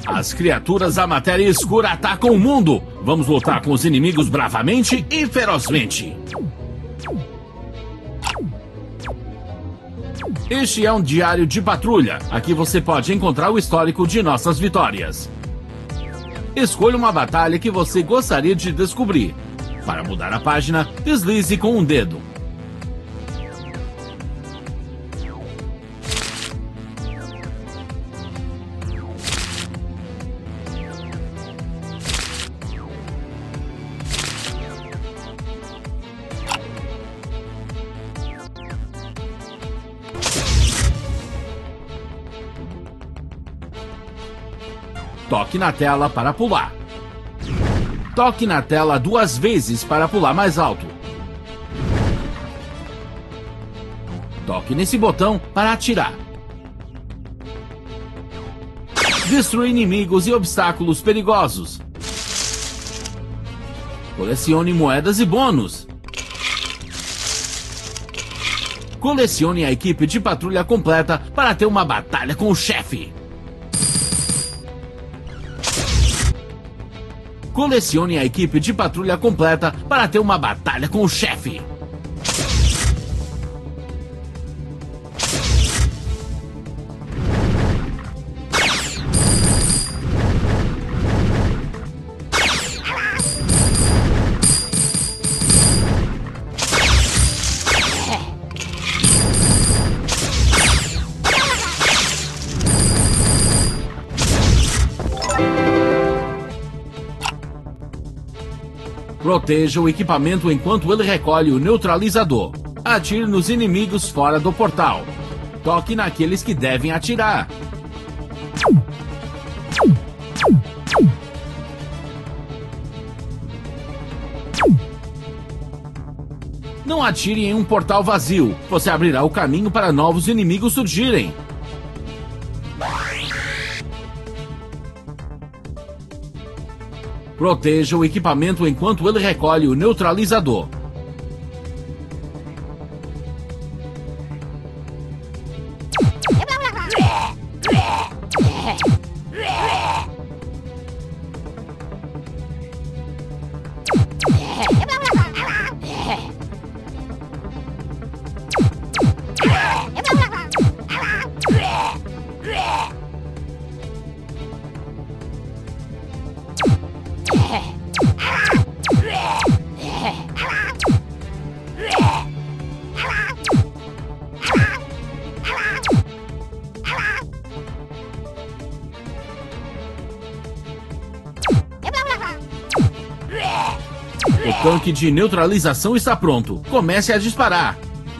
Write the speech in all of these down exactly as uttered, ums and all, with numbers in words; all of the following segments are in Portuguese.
As criaturas da matéria escura atacam o mundo. Vamos lutar com os inimigos bravamente e ferozmente. Este é um diário de patrulha. Aqui você pode encontrar o histórico de nossas vitórias. Escolha uma batalha que você gostaria de descobrir. Para mudar a página, deslize com um dedo. Toque na tela para pular. Toque na tela duas vezes para pular mais alto. Toque nesse botão para atirar. Destrua inimigos e obstáculos perigosos. Colecione moedas e bônus. Colecione a equipe de patrulha completa para ter uma batalha com o chefe. Colecione a equipe de patrulha completa para ter uma batalha com o chefe. Proteja o equipamento enquanto ele recolhe o neutralizador. Atire nos inimigos fora do portal. Toque naqueles que devem atirar. Não atire em um portal vazio. Você abrirá o caminho para novos inimigos surgirem. Proteja o equipamento enquanto ele recolhe o neutralizador. O tanque de neutralização está pronto. Comece a disparar.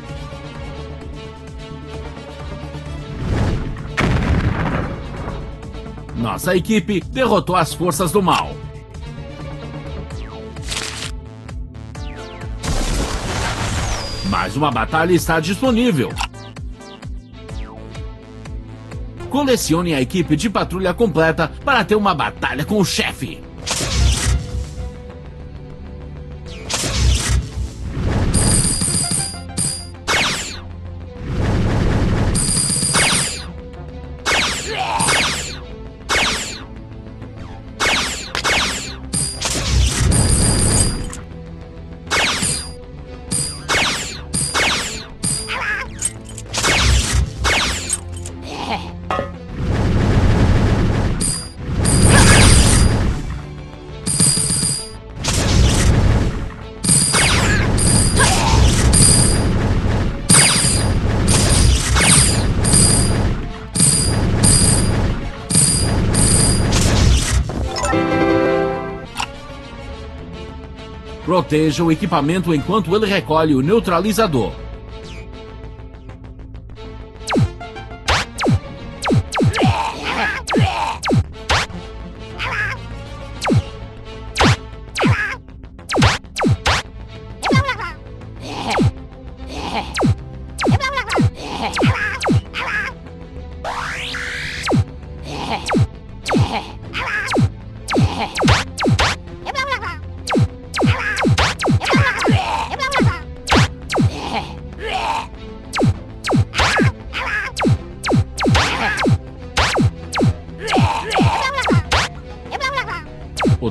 Nossa equipe derrotou as forças do mal. Mais uma batalha está disponível. Colecione a equipe de patrulha completa para ter uma batalha com o chefe. Proteja o equipamento enquanto ele recolhe o neutralizador.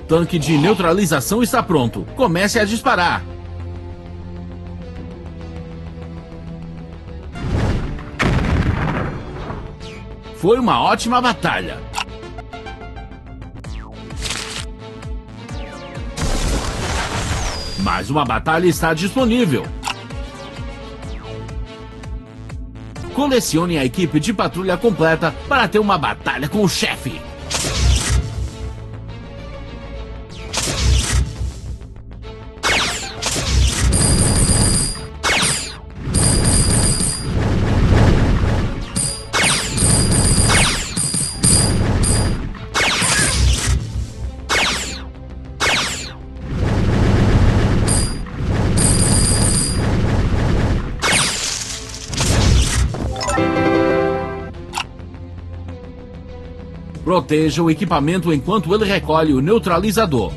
tanque de neutralização está pronto. Comece a disparar. Foi uma ótima batalha. Mais uma batalha está disponível. Colecione a equipe de patrulha completa para ter uma batalha com o chefe. Proteja o equipamento enquanto ele recolhe o neutralizador.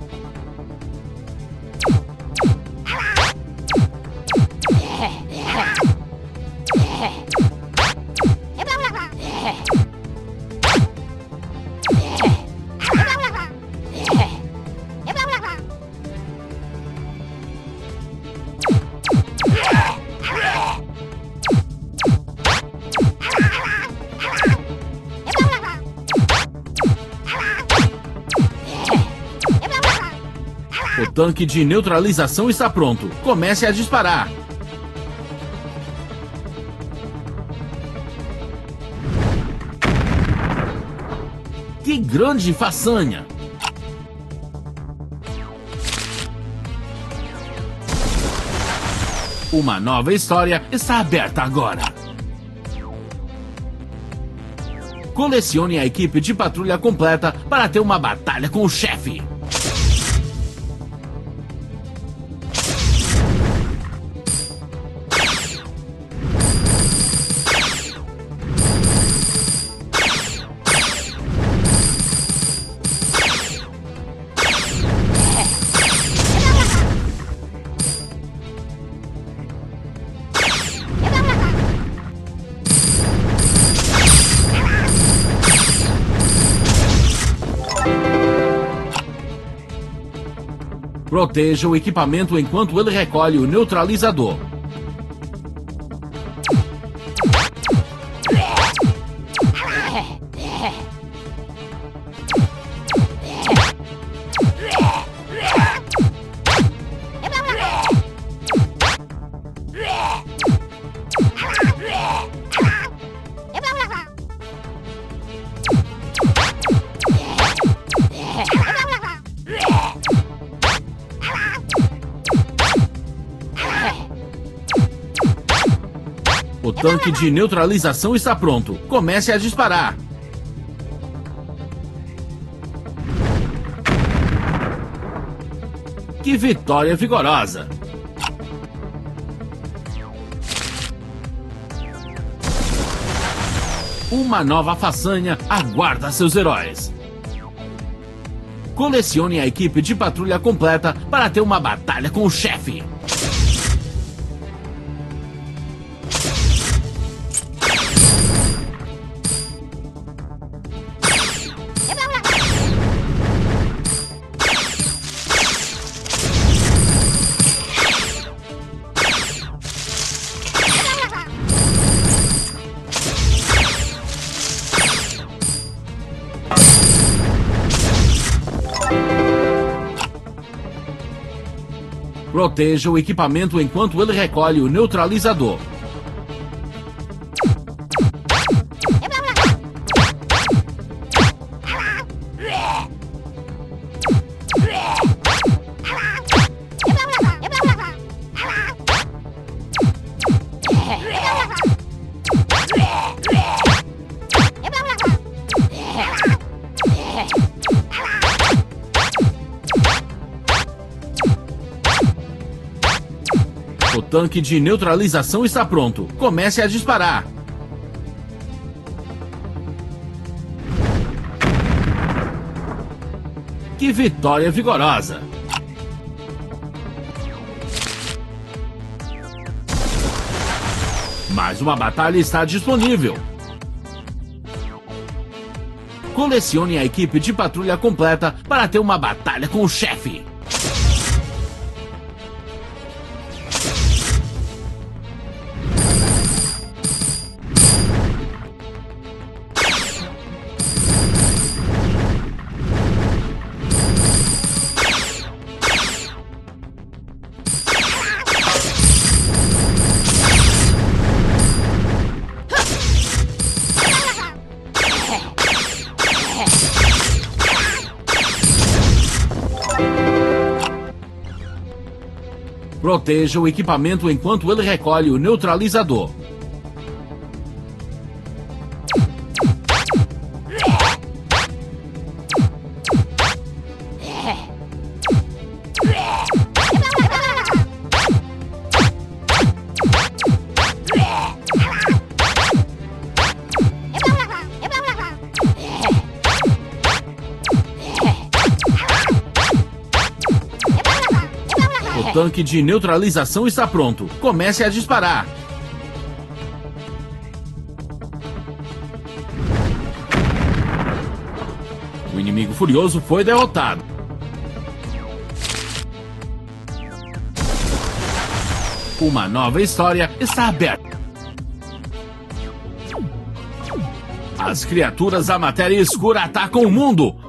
O tanque de neutralização está pronto. Comece a disparar. Que grande façanha! Uma nova história está aberta agora. Colecione a equipe de patrulha completa para ter uma batalha com o chefe. Proteja o equipamento enquanto ele recolhe o neutralizador. O tanque de neutralização está pronto. Comece a disparar. Que vitória vigorosa! Uma nova façanha aguarda seus heróis. Colecione a equipe de patrulha completa para ter uma batalha com o chefe. Proteja o equipamento enquanto ele recolhe o neutralizador. O tanque de neutralização está pronto. Comece a disparar. Que vitória vigorosa! Mais uma batalha está disponível. Colecione a equipe de patrulha completa para ter uma batalha com o chefe. Proteja o equipamento enquanto ele recolhe o neutralizador. O tanque de neutralização está pronto. Comece a disparar. O inimigo furioso foi derrotado. Uma nova história está aberta. As criaturas da matéria escura atacam o mundo.